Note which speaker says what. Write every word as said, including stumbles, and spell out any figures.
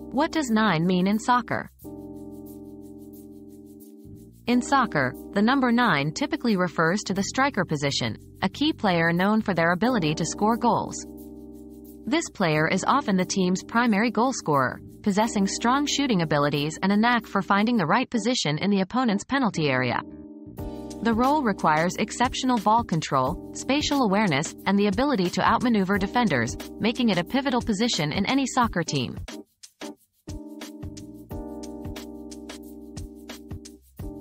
Speaker 1: What does nine mean in soccer? In soccer, the number nine typically refers to the striker position, a key player known for their ability to score goals. This player is often the team's primary goal scorer, possessing strong shooting abilities and a knack for finding the right position in the opponent's penalty area. The role requires exceptional ball control, spatial awareness, and the ability to outmaneuver defenders, making it a pivotal position in any soccer team.